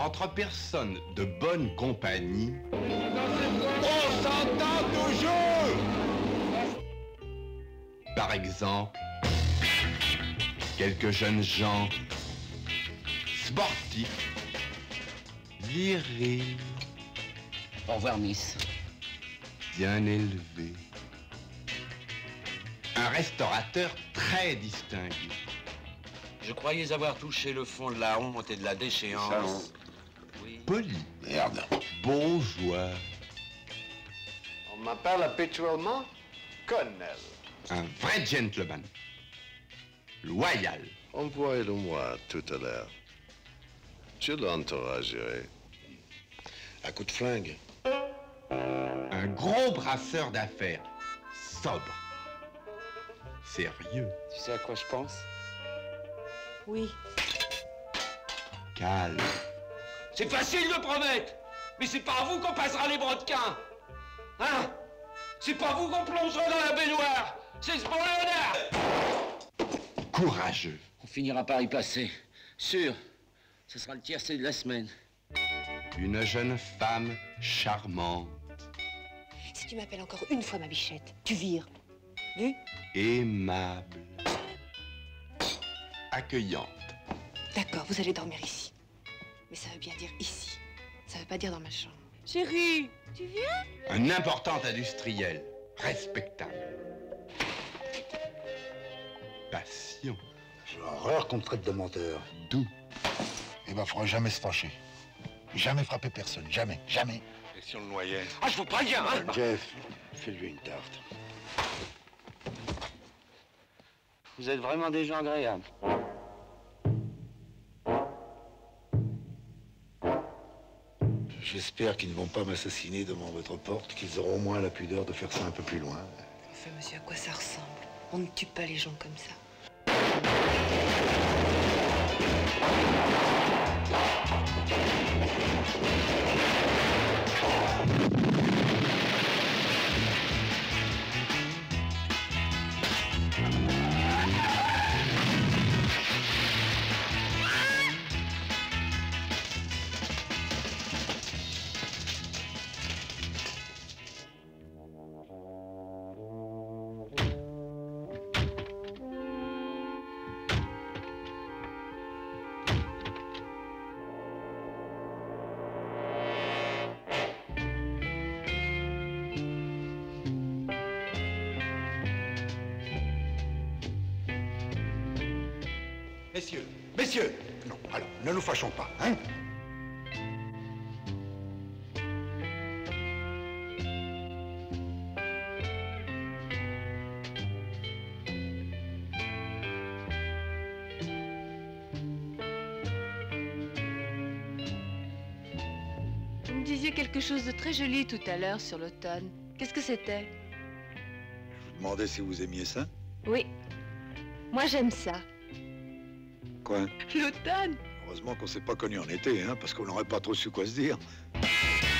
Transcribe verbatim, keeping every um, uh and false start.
entre personnes de bonne compagnie, on s'entend toujours. Par exemple, quelques jeunes gens sportifs, virils, au revoir, Miss, bien élevés, un restaurateur très distingué. Je croyais avoir touché le fond de la honte et de la déchéance. Oui. Poli. Merde. Bon joueur. On m'appelle habituellement Colonel. Un vrai gentleman. Loyal. Envoyez-le-moi tout à l'heure. Je l'entouragerai. À coup de flingue. Un gros brasseur d'affaires. Sobre. Sérieux. Tu sais à quoi je pense? Oui. Calme. C'est facile de promettre, mais c'est pas à vous qu'on passera les brodequins. Hein? C'est pas vous qu'on plongera dans la baignoire. C'est ce bon Léonard. Courageux. On finira par y passer. Sûr. Ce sera le tiercé de la semaine. Une jeune femme charmante. Si tu m'appelles encore une fois ma bichette, tu vires. Vu? Aimable. Accueillante. D'accord, vous allez dormir ici. Mais ça veut bien dire ici. Ça veut pas dire dans ma chambre. Chérie, tu viens? Un important industriel. Respectable. Passion. J'ai horreur qu'on me traite de menteur. Doux. Eh ben, faudra jamais se fâcher. Jamais frapper personne. Jamais. Jamais. Et si on le noyait? Ah, je vous préviens, hein? Jeff, fais-lui une tarte. Vous êtes vraiment des gens agréables. J'espère qu'ils ne vont pas m'assassiner devant votre porte, qu'ils auront au moins la pudeur de faire ça un peu plus loin. Enfin, monsieur, à quoi ça ressemble? On ne tue pas les gens comme ça. Messieurs, messieurs! Non, alors, ne nous fâchons pas, hein? Vous me disiez quelque chose de très joli tout à l'heure sur l'automne. Qu'est-ce que c'était? Je vous demandais si vous aimiez ça. Oui. Moi, j'aime ça. Quoi? L'automne. Heureusement qu'on s'est pas connus en été, hein, parce qu'on n'aurait pas trop su quoi se dire.